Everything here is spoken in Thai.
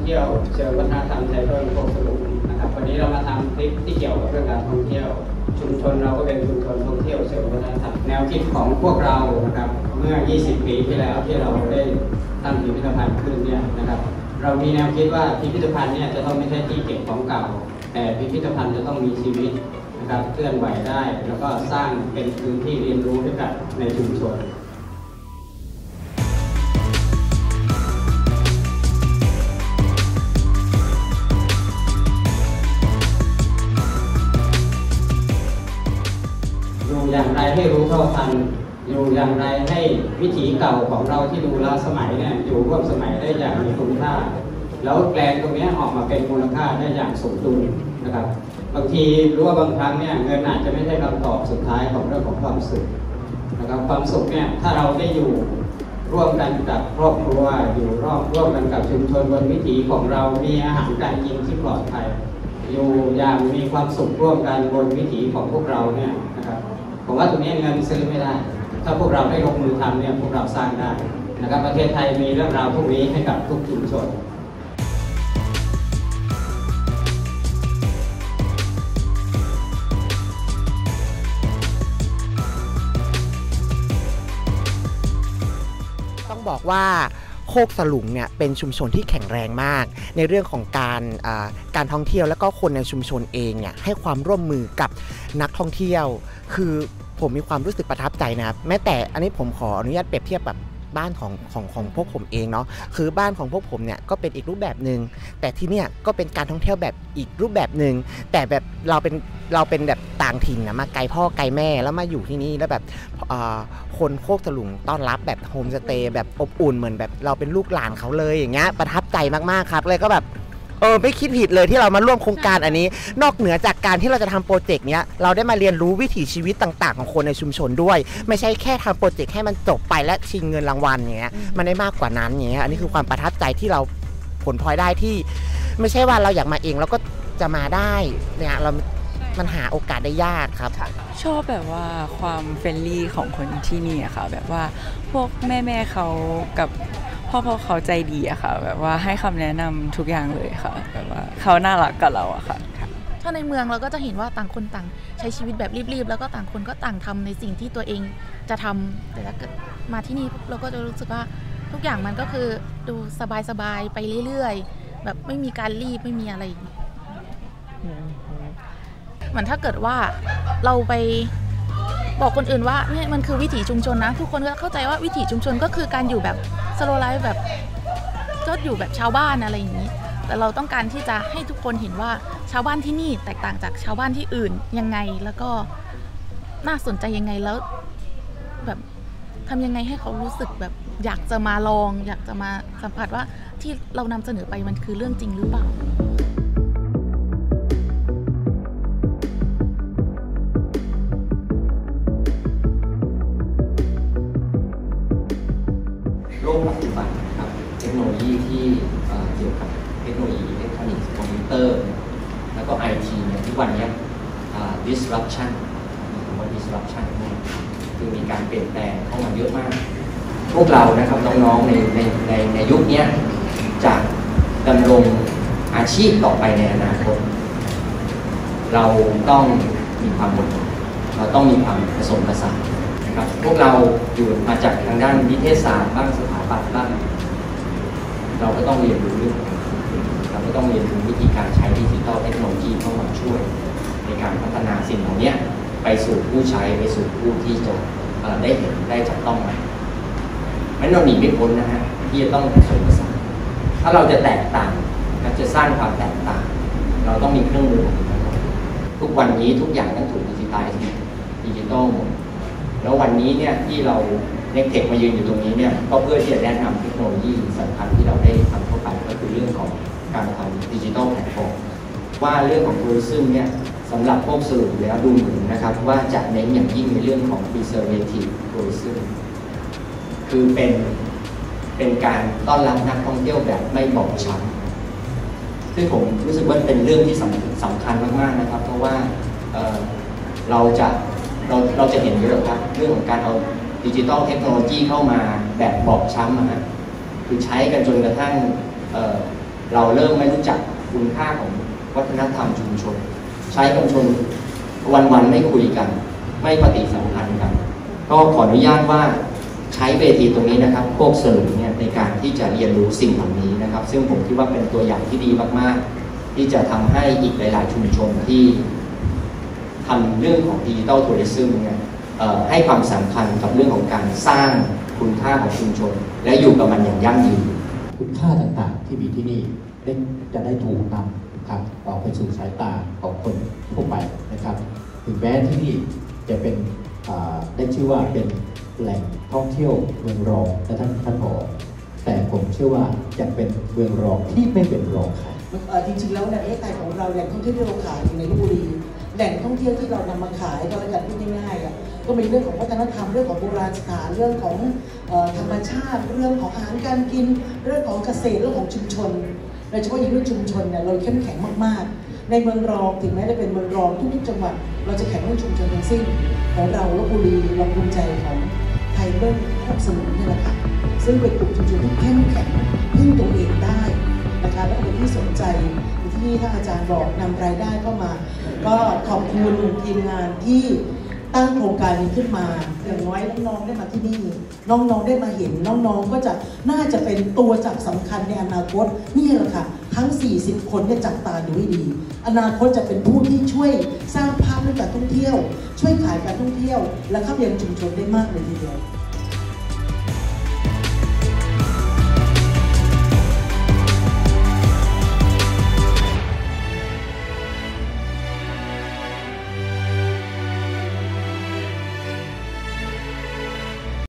เที่ยวเชิงวัฒนธรรมไทยต้นโคกสลุงนะครับวันนี้เรามาทำคลิปที่เกี่ยวกับเรื่องการท่องเที่ยวชุมชนเราก็เป็นชุมชนท่องเที่ยวเชิงวัฒนธรรมแนวคิดของพวกเรานะครับเมื่อ 20 ปีที่แล้วที่เราได้ตั้งพิพิธภัณฑ์ขึ้นเนี่ยนะครับเรามีแนวคิดว่าพิพิธภัณฑ์เนี่ยจะต้องไม่ใช่ที่เก็บของเก่าแต่พิพิธภัณฑ์จะต้องมีชีวิตนะครับเคลื่อนไหวได้แล้วก็สร้างเป็นพื้นที่เรียนรู้ให้กับในชุมชนอยู่อย่างไรให้รู้เท่าทันอยู่อย่างไรให้วิถีเก่าของเราที่ดูล้าสมัยเนี่ยอยู่ร่วมสมัยได้อย่างมีคุณค่าแล้วแปลงตรงนี้ออกมาเป็นมูลค่าได้อย่างสมดุลนะครับบางทีรู้ว่าบางครั้งเนี่ยเงินอาจจะไม่ใช่คำตอบสุดท้ายของเรื่องของความสุขนะครับความสุขเนี่ยถ้าเราได้อยู่ร่วมกันกับครอบครัวอยู่ร่วมกันกับชุมชนบนวิถีของเรามีอาหารการกินที่ปลอดภัยอยู่อย่างมีความสุขร่วมกันบนวิถีของพวกเราเนี่ยนะครับผมว่าตรงนี้เงินซื้อไม่ได้ถ้าพวกเราได้ลงมือทำเนี่ยพวกเราสร้างได้นะครับประเทศไทยมีเรื่องราวพวกนี้ให้กับทุกชุมชนต้องบอกว่าโคกสลุงเนี่ยเป็นชุมชนที่แข็งแรงมากในเรื่องของการท่องเที่ยวแล้วก็คนในชุมชนเองเนี่ยให้ความร่วมมือกับนักท่องเที่ยวคือผมมีความรู้สึกประทับใจนะครับแม้แต่อันนี้ผมขออนุญาตเปรียบเทียบแบบบ้านของพวกผมเองเนาะคือบ้านของพวกผมเนี่ยก็เป็นอีกรูปแบบหนึ่งแต่ที่เนี่ยก็เป็นการท่องเที่ยวแบบอีกรูปแบบหนึ่งแต่แบบเราเป็นแบบต่างถิ่นนะมาไกลพ่อไกลแม่แล้วมาอยู่ที่นี่แล้วแบบคนโคกสลุงต้อนรับแบบโฮมสเตย์แบบอบอุ่นเหมือนแบบเราเป็นลูกหลานเขาเลยอย่างเงี้ยประทับใจมากๆครับเลยก็แบบไม่คิดผิดเลยที่เรามาร่วมโครงการอันนี้นอกเหนือจากการที่เราจะทำโปรเจกต์เนี้ยเราได้มาเรียนรู้วิถีชีวิตต่างๆของคนในชุมชนด้วยไม่ใช่แค่ทำโปรเจกต์ให้มันจบไปและชิงเงินรางวัลอย่างเงี้ยมันได้มากกว่านั้นอย่างเงี้ยอันนี้คือความประทับใจที่เราผลพลอยได้ที่ไม่ใช่ว่าเราอยากมาเองเราก็จะมาได้เนี่ยมันหาโอกาสได้ยากครับชอบแบบว่าความเฟรนลี่ของคนที่นี่อะค่ะแบบว่าพวกแม่เขากับพ่อเขาใจดีอะค่ะแบบว่าให้คำแนะนำทุกอย่างเลยค่ะแบบว่าเขาน่ารักกับเราอะค่ะถ้าในเมืองเราก็จะเห็นว่าต่างคนต่างใช้ชีวิตแบบรีบๆแล้วก็ต่างคนก็ต่างทำในสิ่งที่ตัวเองจะทำแต่ถ้าเกิดมาที่นี่เราก็จะรู้สึกว่าทุกอย่างมันก็คือดูสบายๆไปเรื่อยๆแบบไม่มีการรีบไม่มีอะไรเหมือนถ้าเกิดว่าเราไปบอกคนอื่นว่าเนี่ยมันคือวิถีชุมชนนะทุกคนก็เข้าใจว่าวิถีชุมชนก็คือการอยู่แบบสโลว์ไลฟ์แบบก็อยู่แบบชาวบ้านอะไรอย่างนี้แต่เราต้องการที่จะให้ทุกคนเห็นว่าชาวบ้านที่นี่แตกต่างจากชาวบ้านที่อื่นยังไงแล้วก็น่าสนใจยังไงแล้วแบบทำยังไงให้เขารู้สึกแบบอยากจะมาลองอยากจะมาสัมผัสว่าที่เรานำเสนอไปมันคือเรื่องจริงหรือเปล่าโลกปัจจุบันนะครับเทคโนโลยีที่เกี่ยวกับเทคโนโลยีอิเล็กทรอนิกส์คอมพิวเตอร์แล้วก็ IT เนี่ยทุกวันนี้ disruption คำว่า disruption คือมีการเปลี่ยนแปลงเข้ามาเยอะมากพวกเรานะครับน้องๆในยุคนี้จะดำรงอาชีพต่อไปในอนาคตเราต้องมีความอดทนเราต้องมีความผสมผสานนะครับพวกเราอยู่มาจากทางด้านวิทยาศาสตร์บ้างสถาปัตย์บ้างเราก็ต้องเรียนรู้เรื่องเราก็ต้องเรียนรู้วิธีการใช้ดิจิทัลเทคโนโลยีเข้ามาช่วยในการพัฒนาสิ่งเหล่านี้ไปสู่ผู้ใช้ไปสู่ผู้ที่จะได้เห็นได้จับต้องมันไม่เราหนีไม่พ้นนะฮะที่จะต้องผสมผสานถ้าเราจะแตกต่างจะสร้างความแตกต่างเราต้องมีเครื่องมือทุกวันนี้ทุกอย่างต้องถูกดิจิทัลหมดแล้ววันนี้เนี่ยที่เราเน็กเทคมายืนอยู่ตรงนี้เนี่ยก็เพื่อที่จะแนะนำเทคโนโลยีสำคัญที่เราได้ทำเข้าไปก็คือเรื่องของการทำดิจิทัลแพลตฟอร์มว่าเรื่องของทัวริซึมเนี่ยสำหรับพวกสรุปแล้วดูเหมือนนะครับว่าจะเน้นอย่างยิ่งในเรื่องของ preservative tourism คือเป็นการต้อนรับนักท่องเที่ยวแบบไม่บอบช้ำซึ่งผมรู้สึกว่าเป็นเรื่องที่สำคัญมากๆนะครับเพราะว่าเราจะเห็นเยอะครับเรื่องของการเอาดิจิทัลเทคโนโลยีเข้ามาแบบบอบช้ำนะคือใช้กันจนกระทั่งเราเริ่มไม่รู้จักคุณค่าของวัฒนธรรมชุมชน ใช้ชุมชนวันๆไม่คุยกัน ไม่ปฏิสัมพันธ์กันก็ขออนุญาตว่าใช้เวทีตรงนี้นะครับโคกสลุงเนี่ยในการที่จะเรียนรู้สิ่งเหล่านี้นะครับซึ่งผมคิดว่าเป็นตัวอย่างที่ดีมากๆที่จะทำให้อีกหลายๆชุมชนที่ทำเรื่องของดิจิทัลทัวริซึมเนี่ยให้ความสำคัญกับเรื่องของการสร้างคุณค่าของชุมชนและอยู่กับมันอย่างยั่งยืนคุณค่าต่างๆที่มีที่นี่จะได้ถูกนำครับออกไปสู่สายตาของคนทั่วไปนะครับถึงแม้ที่นี่จะเป็นได้ชื่อว่าเป็นแหล่งท่องเที่ยวเมืองรองและท่านผอ.แต่ผมเชื่อว่าจะเป็นเมืองรองที่ไม่เป็นรองใครจริงๆแล้วในประเทศไทยของเราแหล่งท่องเที่ยวที่เราขายอยู่ในลพบุรีแหล่งท่องเที่ยวที่เรานำมาขายก็แล้วกันพูดง่ายๆก็มีเรื่องของวัฒนธรรมเรื่องของโบราณสถานเรื่องของธรรมชาติเรื่องของอาหารการกินเรื่องของเกษตรเรื่องของชุมชนโดยเฉพาะยิ่งเรื่องชุมชนเนี่ยเราเข้มแข็งมากๆในเมืองรองถึงแม้จะเป็นเมืองรองทุกๆจังหวัดเราจะแข่งเรื่องชุมชนทั้งสิ้นของเราลพบุรีเราภูมิใจของไทยเบิ้ลโคกสลุงนี่แหละค่ะซึ่งเป็นกลุ่มชุมชนที่เข้มแข็งพึ่งตัวเองได้นะคะและเป็นที่สนใจที่ท่านอาจารย์บอกนำรายได้เข้ามาก็ขอบคุณทีมงานที่ตั้งโครงการนี้ขึ้นมาอย่างน้อยน้องๆได้มาที่นี่น้องๆได้มาเห็นน้องๆก็จะน่าจะเป็นตัวจับสำคัญในอนาคตนี่แหละค่ะทั้ง40คนเนี่ยจับตาดูให้ดีอนาคตจะเป็นผู้ที่ช่วยสร้างภาพเรื่องการท่องเที่ยวช่วยขายการท่องเที่ยวและเข้าเรียนชุมชนได้มากเลยทีเดียว